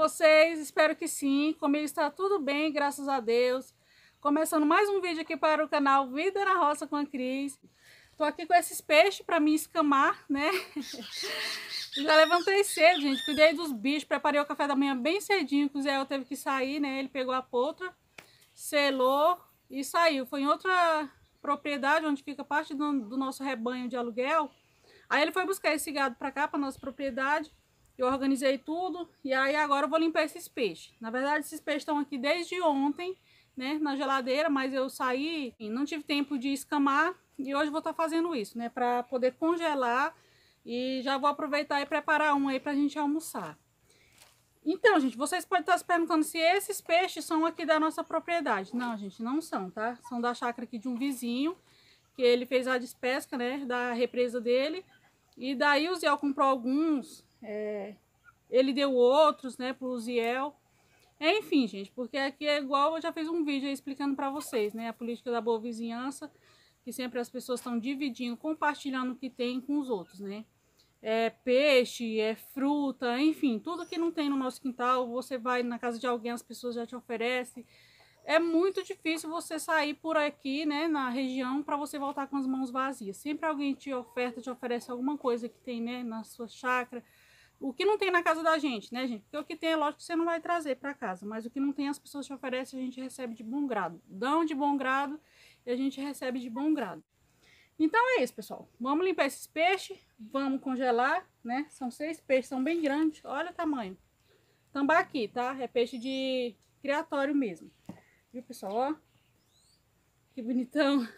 vocês? Espero que sim. Comigo está tudo bem, graças a Deus. Começando mais um vídeo aqui para o canal Vida na Roça com a Cris. Tô aqui com esses peixes para me escamar, né? Já levantei cedo, gente. Cuidei dos bichos, preparei o café da manhã bem cedinho, que o Zé teve que sair, né? Ele pegou a poltra, selou e saiu. Foi em outra propriedade, onde fica parte do nosso rebanho de aluguel. Aí ele foi buscar esse gado para cá, para nossa propriedade. Eu organizei tudo e aí agora eu vou limpar esses peixes. Na verdade, esses peixes estão aqui desde ontem, né, na geladeira, mas eu saí e não tive tempo de escamar e hoje vou estar fazendo isso, né, para poder congelar e já vou aproveitar e preparar um aí pra gente almoçar. Então, gente, vocês podem estar se perguntando se esses peixes são aqui da nossa propriedade. Não, gente, não são, tá? São da chácara aqui de um vizinho, que ele fez a despesca, né, da represa dele. E daí o Ziel comprou alguns, ele deu outros, né, pro Ziel. Enfim, gente, porque aqui é igual, eu já fiz um vídeo aí explicando pra vocês, né, a política da boa vizinhança, que sempre as pessoas estão dividindo, compartilhando o que tem com os outros, né. É peixe, é fruta, enfim, tudo que não tem no nosso quintal, você vai na casa de alguém, as pessoas já te oferecem. É muito difícil você sair por aqui, né, na região, para você voltar com as mãos vazias. Sempre alguém te oferece alguma coisa que tem, né, na sua chácara. O que não tem na casa da gente, né, gente? Porque o que tem é lógico que você não vai trazer para casa, mas o que não tem as pessoas te oferecem, a gente recebe de bom grado. Dão de bom grado e a gente recebe de bom grado. Então é isso, pessoal. Vamos limpar esses peixes, vamos congelar, né? São 6 peixes, são bem grandes. Olha o tamanho. Tambaqui, tá? É peixe de criatório mesmo. Viu, pessoal? Ó, que bonitão.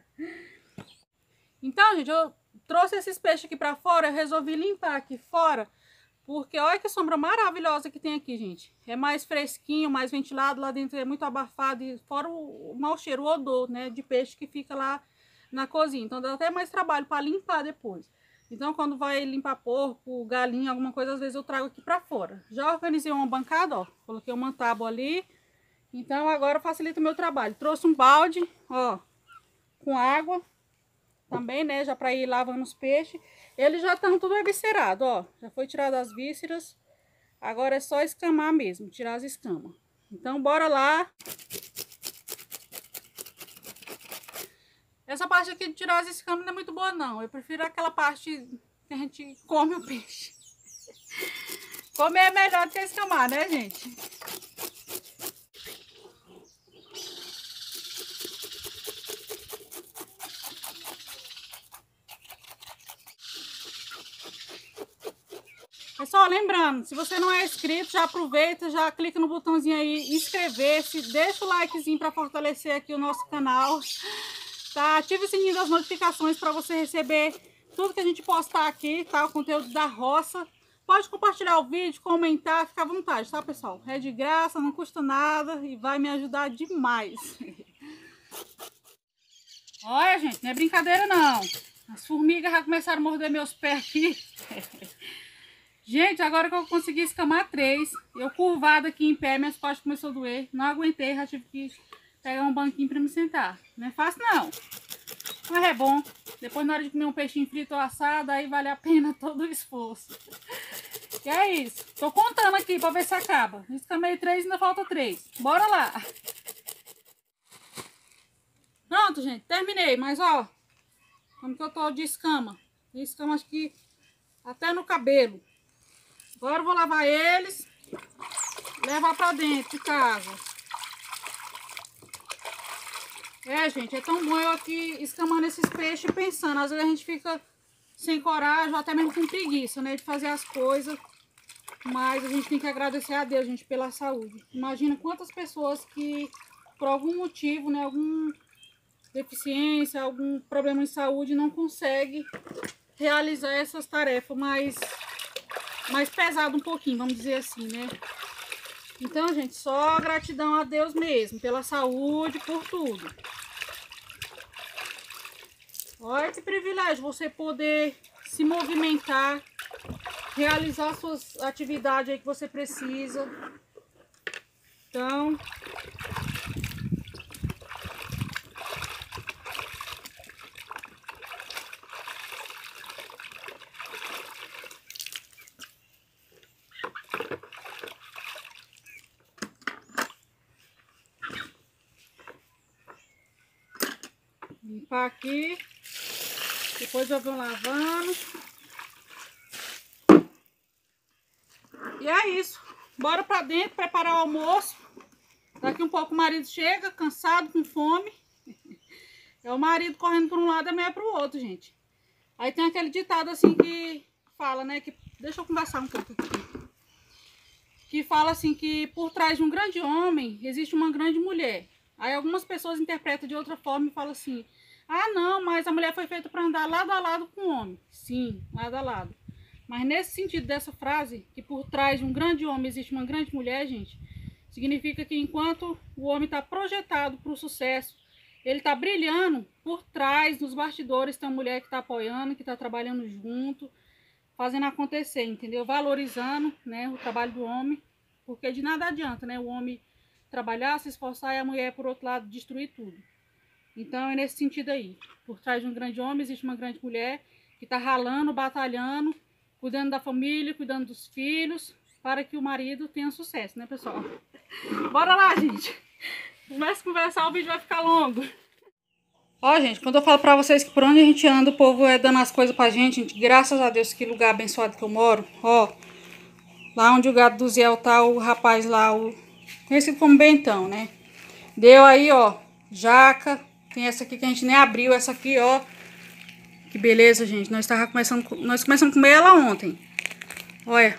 Então, gente, eu trouxe esses peixes aqui pra fora. Eu resolvi limpar aqui fora, porque olha que sombra maravilhosa que tem aqui, gente. É mais fresquinho, mais ventilado. Lá dentro é muito abafado. E fora o mau cheiro, o odor, né, de peixe que fica lá na cozinha. Então dá até mais trabalho para limpar depois. Então quando vai limpar porco, galinha, alguma coisa, às vezes eu trago aqui pra fora. Já organizei uma bancada, ó. Coloquei uma tábua ali. Então agora facilita o meu trabalho. Trouxe um balde, ó, com água também, né, já para ir lavando os peixes. Eles já estão tudo eviscerados, ó. Já foi tirado as vísceras. Agora é só escamar mesmo, tirar as escamas. Então bora lá. Essa parte aqui de tirar as escamas não é muito boa não. Eu prefiro aquela parte que a gente come o peixe. Comer é melhor do que escamar, né, gente? Pessoal, lembrando, se você não é inscrito, já aproveita, já clica no botãozinho aí, inscrever-se, deixa o likezinho para fortalecer aqui o nosso canal, tá? Ative o sininho das notificações para você receber tudo que a gente postar aqui, tá? O conteúdo da roça. Pode compartilhar o vídeo, comentar, fica à vontade, tá, pessoal? É de graça, não custa nada e vai me ajudar demais. Olha, gente, não é brincadeira não. As formigas já começaram a morder meus pés aqui. Gente, agora que eu consegui escamar 3, eu curvada aqui em pé, minhas costas começou a doer. Não aguentei, já tive que pegar um banquinho pra me sentar. Não é fácil não, mas é bom. Depois na hora de comer um peixinho frito ou assado, aí vale a pena todo o esforço. E é isso. Tô contando aqui pra ver se acaba. Escamei 3, ainda falta 3. Bora lá. Pronto, gente, terminei. Mas ó, como que eu tô de escama? Escama acho que até no cabelo. Agora eu vou lavar eles, levar pra dentro de casa. É, gente, é tão bom eu aqui escamando esses peixes pensando. Às vezes a gente fica sem coragem, ou até mesmo com preguiça, né, de fazer as coisas. Mas a gente tem que agradecer a Deus, gente, pela saúde. Imagina quantas pessoas que, por algum motivo, né, alguma deficiência, algum problema de saúde, não conseguem realizar essas tarefas mais pesado um pouquinho, vamos dizer assim, né? Então, gente, só gratidão a Deus mesmo, pela saúde, por tudo. Olha que privilégio você poder se movimentar, realizar suas atividades aí que você precisa. Então, limpar aqui. Depois eu vou lavando. E é isso. Bora pra dentro preparar o almoço. Daqui um pouco o marido chega, cansado, com fome. É o marido correndo para um lado e a mulher para o outro, gente. Aí tem aquele ditado assim que fala, né? Que, deixa eu conversar um pouco aqui. Que fala assim que por trás de um grande homem existe uma grande mulher. Aí algumas pessoas interpretam de outra forma e falam assim: ah, não, mas a mulher foi feita para andar lado a lado com o homem. Sim, lado a lado. Mas nesse sentido dessa frase, que por trás de um grande homem existe uma grande mulher, gente, significa que enquanto o homem está projetado para o sucesso, ele está brilhando, por trás, nos bastidores, tem uma mulher que está apoiando, que está trabalhando junto, fazendo acontecer, entendeu? Valorizando, né, o trabalho do homem, porque de nada adianta, né, o homem trabalhar, se esforçar e a mulher, por outro lado, destruir tudo. Então é nesse sentido aí. Por trás de um grande homem existe uma grande mulher que está ralando, batalhando, cuidando da família, cuidando dos filhos, para que o marido tenha sucesso, né, pessoal? Bora lá, gente! Começa a conversar, o vídeo vai ficar longo. Ó, gente, quando eu falo pra vocês que por onde a gente anda, o povo é dando as coisas pra gente, graças a Deus, que lugar abençoado que eu moro. Ó, lá onde o gado do Zé tá, o rapaz lá, o conhecido como Bentão, né? Deu aí, ó, jaca. Tem essa aqui que a gente nem abriu, essa aqui, ó. Que beleza, gente. Nós começamos a comer ela ontem. Olha.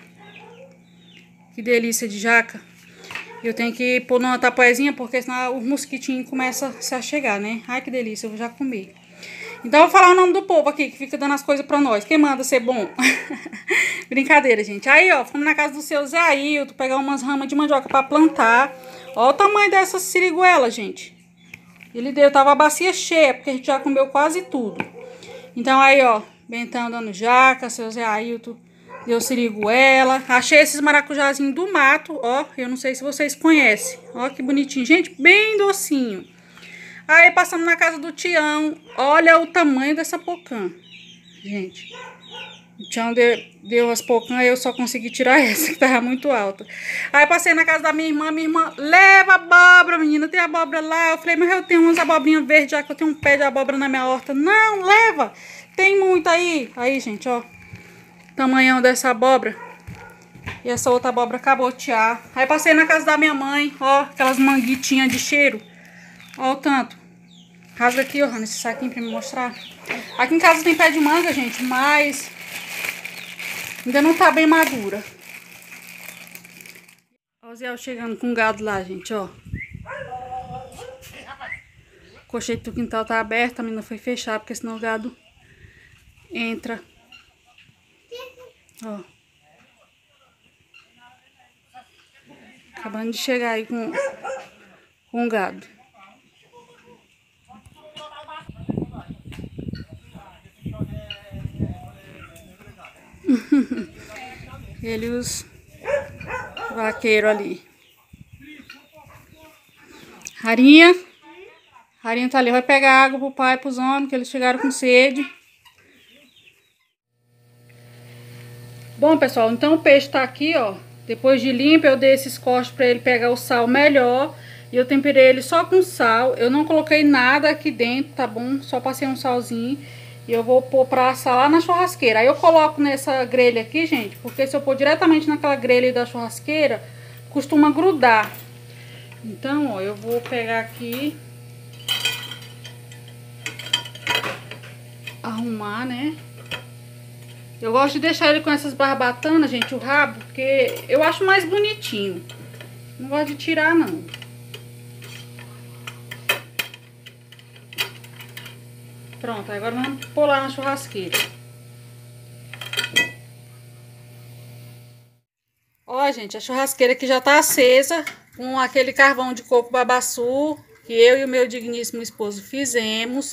Que delícia de jaca. Eu tenho que pôr numa tapoezinha, porque senão os mosquitinhos começam a se achegar, né? Ai, que delícia, eu vou já comer. Então, eu vou falar o nome do povo aqui, que fica dando as coisas pra nós. Quem manda ser bom? Brincadeira, gente. Aí, ó, fomos na casa do seu Zé Ailton, pegar umas ramas de mandioca pra plantar. Ó o tamanho dessa siriguela, gente. Ele deu, tava a bacia cheia, porque a gente já comeu quase tudo. Então, aí, ó, Bentão dando jaca, seu Zé Ailton deu siriguela. Achei esses maracujazinhos do mato, ó. Eu não sei se vocês conhecem. Ó, que bonitinho. Gente, bem docinho. Aí, passamos na casa do Tião. Olha o tamanho dessa pocã. Gente. O Tião deu as pocãs, eu só consegui tirar essa, que tava muito alta. Aí, passei na casa da minha irmã. Leva abóbora, menina. Tem abóbora lá. Eu falei, mas eu tenho umas abobrinhas verdes, já que eu tenho um pé de abóbora na minha horta. Não, leva. Tem muito aí. Aí, gente, ó. Tamanhão dessa abóbora. E essa outra abóbora cabotear. Aí passei na casa da minha mãe, ó, aquelas manguitinhas de cheiro. Ó o tanto. Rasga aqui, ó, nesse saquinho pra me mostrar. Aqui em casa tem pé de manga, gente, mas ainda não tá bem madura. Ó o Zé chegando com o gado lá, gente, ó. O cocheiro do quintal tá aberto, a menina foi fechar, porque senão o gado entra. Ó. Acabando de chegar aí com o gado. Ele e os vaqueiros ali. Rarinha tá ali, vai pegar água pro pai e pros homens, que eles chegaram com sede. Bom, pessoal, então o peixe tá aqui, ó. Depois de limpo, eu dei esses cortes pra ele pegar o sal melhor. E eu temperei ele só com sal. Eu não coloquei nada aqui dentro, tá bom? Só passei um salzinho. E eu vou pôr pra assar lá na churrasqueira. Aí eu coloco nessa grelha aqui, gente, porque se eu pôr diretamente naquela grelha da churrasqueira, costuma grudar. Então, ó, eu vou pegar aqui, arrumar, né? Eu gosto de deixar ele com essas barbatanas, gente, o rabo, porque eu acho mais bonitinho. Não gosto de tirar, não. Pronto, agora vamos pôr lá na churrasqueira. Ó, gente, a churrasqueira aqui já tá acesa, com aquele carvão de coco babaçu, que eu e o meu digníssimo esposo fizemos.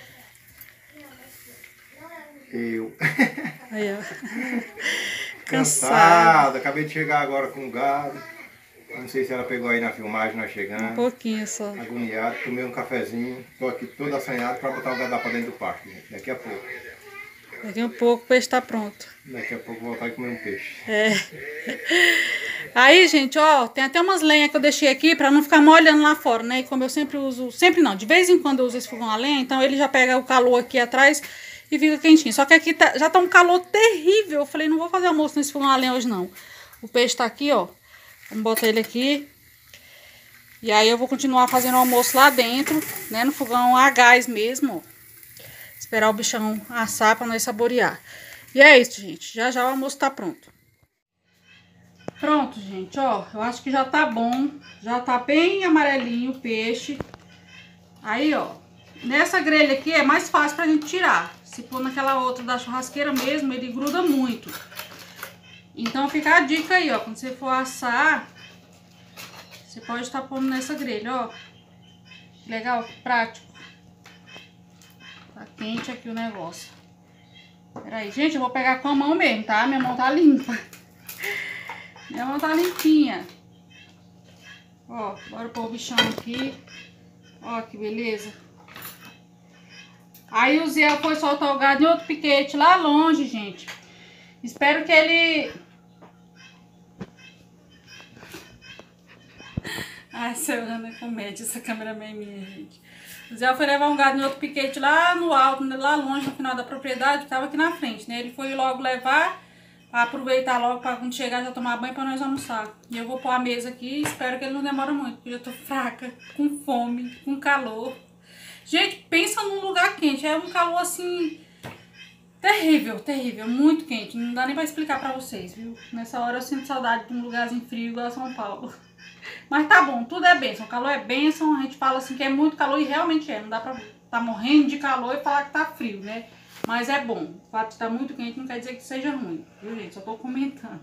Eu. Aí, ó. Cansado. Acabei de chegar agora com o gado. Não sei se ela pegou aí na filmagem, nós chegando. Um pouquinho só. Agoniado, tomei um cafezinho. Tô aqui todo assanhado para botar o gado lá pra dentro do pasto, gente. Daqui a pouco. Daqui a pouco o peixe tá pronto. Daqui a pouco vou voltar e comer um peixe. É. Aí, gente, ó, tem até umas lenhas que eu deixei aqui pra não ficar molhando lá fora, né? E como eu sempre uso, sempre não, de vez em quando eu uso esse fogão a lenha, então ele já pega o calor aqui atrás e fica quentinho. Só que aqui já tá um calor terrível. Eu falei, não vou fazer almoço nesse fogão a lenha hoje, não. O peixe tá aqui, ó. Vamos botar ele aqui. E aí eu vou continuar fazendo o almoço lá dentro, né? No fogão a gás mesmo, ó. Esperar o bichão assar pra nós saborear. E é isso, gente. Já já o almoço tá pronto. Pronto, gente, ó. Eu acho que já tá bom. Já tá bem amarelinho o peixe. Aí, ó. Nessa grelha aqui é mais fácil pra gente tirar. Se pôr naquela outra da churrasqueira mesmo, ele gruda muito. Então fica a dica aí, ó. Quando você for assar, você pode estar pondo nessa grelha, ó. Legal, prático. Tá quente aqui o negócio. Peraí, gente, eu vou pegar com a mão mesmo, tá? Minha mão tá limpa. Minha mão tá limpinha. Ó, bora pôr o bichão aqui. Ó, que beleza. Aí o Zé foi soltar o gado em outro piquete lá longe, gente. Espero que ele... Ai, Ana, comédia, essa câmera é minha, gente. O Zé foi levar um gado em outro piquete lá no alto, lá longe, no final da propriedade, que tava aqui na frente, né? Ele foi logo levar, pra aproveitar logo, pra quando chegar já tomar banho pra nós almoçar. E eu vou pôr a mesa aqui e espero que ele não demore muito, porque eu tô fraca, com fome, com calor. Gente, pensa num lugar quente, é um calor assim... terrível, terrível, muito quente. Não dá nem pra explicar pra vocês, viu? Nessa hora eu sinto saudade de um lugarzinho frio igual São Paulo. Mas tá bom, tudo é bênção. O calor é bênção, a gente fala assim que é muito calor e realmente é. Não dá pra tá morrendo de calor e falar que tá frio, né? Mas é bom. O fato de estar muito quente não quer dizer que seja ruim, viu, gente? Só tô comentando.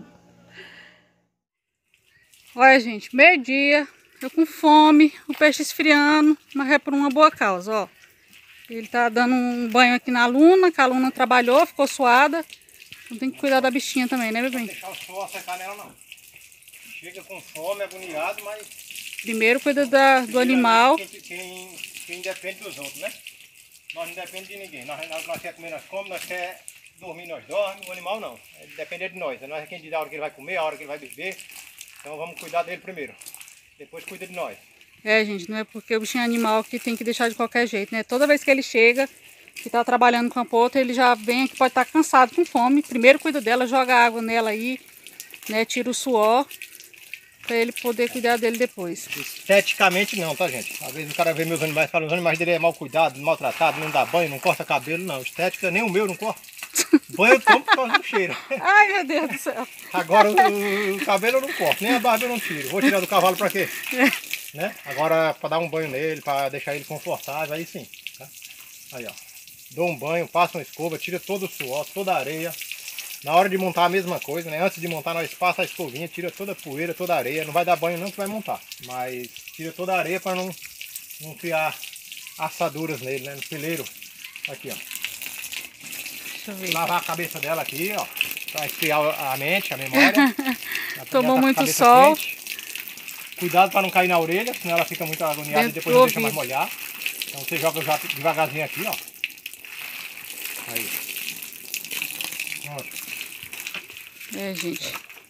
Olha, gente, meio-dia, eu com fome, o peixe esfriando, mas é por uma boa causa, ó. Ele tá dando um banho aqui na Luna, que a Luna trabalhou, ficou suada. Então tem que cuidar da bichinha também, né, bebê? Não deixar o sol secar nela, não. Chega com fome, agoniado, mas... Primeiro cuida do animal. Quem depende dos outros, né? Nós não dependemos de ninguém. Nós queremos comer, nós comemos, nós queremos dormir, nós dormimos. O animal não. Ele depende de nós. Nós é quem diz a hora que ele vai comer, a hora que ele vai beber. Então vamos cuidar dele primeiro. Depois cuida de nós. É, gente, não é porque o bichinho é animal que tem que deixar de qualquer jeito, né? Toda vez que ele chega, que tá trabalhando com a pota, ele já vem aqui, pode estar cansado, com fome. Primeiro cuida dela, joga água nela aí, né? Tira o suor, pra ele poder cuidar dele depois. Esteticamente não, tá, gente? Às vezes o cara vê meus animais e fala, os animais dele é mal cuidado, maltratado, não dá banho, não corta cabelo, não. Estética nem o meu não corta. Banho eu tomo por causa do cheiro. Ai, meu Deus do céu. Agora o cabelo eu não corto, nem a barba eu não tiro. Vou tirar do cavalo pra quê? Né? Agora para dar um banho nele, para deixar ele confortável, aí sim. Tá? Aí ó, dou um banho, passo uma escova, tira todo o suor, toda a areia. Na hora de montar a mesma coisa, né? Antes de montar nós passa a escovinha, tira toda a poeira, toda a areia. Não vai dar banho não que vai montar, mas tira toda a areia para não criar assaduras nele, né? No fileiro. Aqui ó. Deixa eu ver. Lavar a cabeça dela aqui ó, para esfriar a mente, a memória. Tomou muito sol. Quente. Cuidado para não cair na orelha, senão ela fica muito agoniada e depois não deixa mais molhar. Então você joga já devagarzinho aqui, ó. Aí. Pronto. É, gente.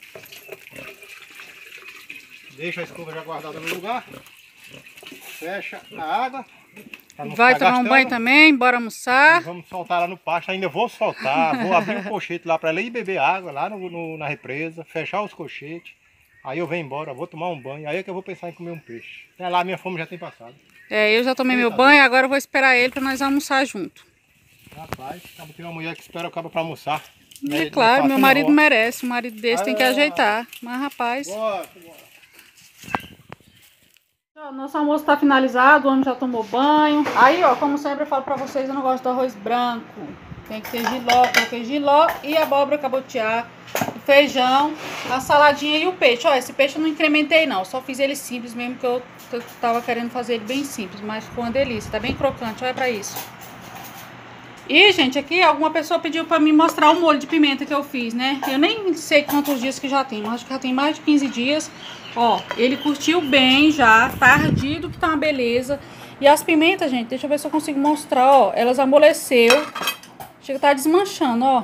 Deixa a escova já guardada no lugar. Fecha a água. Vai tomar um banho também, bora almoçar. E vamos soltar lá no pasto, ainda vou soltar. Vou abrir um colchete lá para ela ir beber água lá na represa. Fechar os colchetes. Aí eu venho embora, vou tomar um banho, aí é que eu vou pensar em comer um peixe. Até lá a minha fome já tem passado. É, eu já tomei meu banho, agora eu vou esperar ele para nós almoçar junto. Rapaz, tem uma mulher que espera o cabo para almoçar. É claro, meu marido merece, um marido desse tem que ajeitar. Mas rapaz... Bora. Nosso almoço está finalizado, o homem já tomou banho. Aí ó, como sempre eu falo para vocês, eu não gosto do arroz branco. Tem que ter giló, coloquei giló e abóbora cabotiá, o feijão, a saladinha e o peixe. Ó, esse peixe eu não incrementei não, só fiz ele simples mesmo, que eu tava querendo fazer ele bem simples, mas ficou uma delícia, tá bem crocante, olha pra isso. E, gente, aqui alguma pessoa pediu pra mim mostrar o molho de pimenta que eu fiz, né? Eu nem sei quantos dias que já tem, mas acho que já tem mais de 15 dias. Ó, ele curtiu bem já, tá ardido, que tá uma beleza. E as pimentas, gente, deixa eu ver se eu consigo mostrar, ó, elas amoleceu. Chega a tá desmanchando, ó.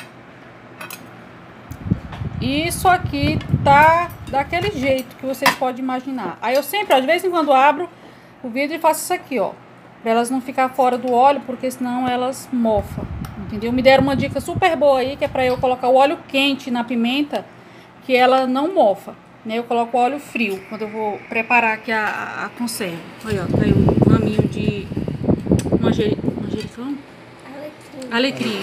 Isso aqui tá daquele jeito que vocês podem imaginar. Aí eu sempre, ó, de vez em quando abro o vidro e faço isso aqui, ó. Pra elas não ficar fora do óleo, porque senão elas mofam. Entendeu? Me deram uma dica super boa aí, que é pra eu colocar o óleo quente na pimenta, que ela não mofa, né? Eu coloco o óleo frio quando eu vou preparar aqui a conserva. Olha, ó, tá aí um raminho de manjericão? Alecrim.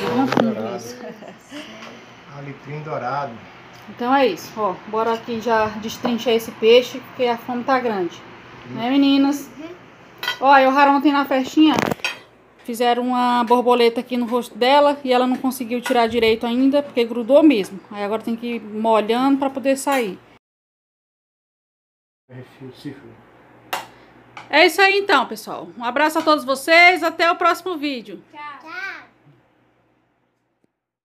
Alecrim dourado. Então é isso, ó. Bora aqui já destrinchar esse peixe, porque a fome tá grande. Né, meninas? Ó, eu Haron ontem na festinha, fizeram uma borboleta aqui no rosto dela e ela não conseguiu tirar direito ainda, porque grudou mesmo. Aí agora tem que ir molhando pra poder sair. É isso aí então, pessoal. Um abraço a todos vocês, até o próximo vídeo. Tchau.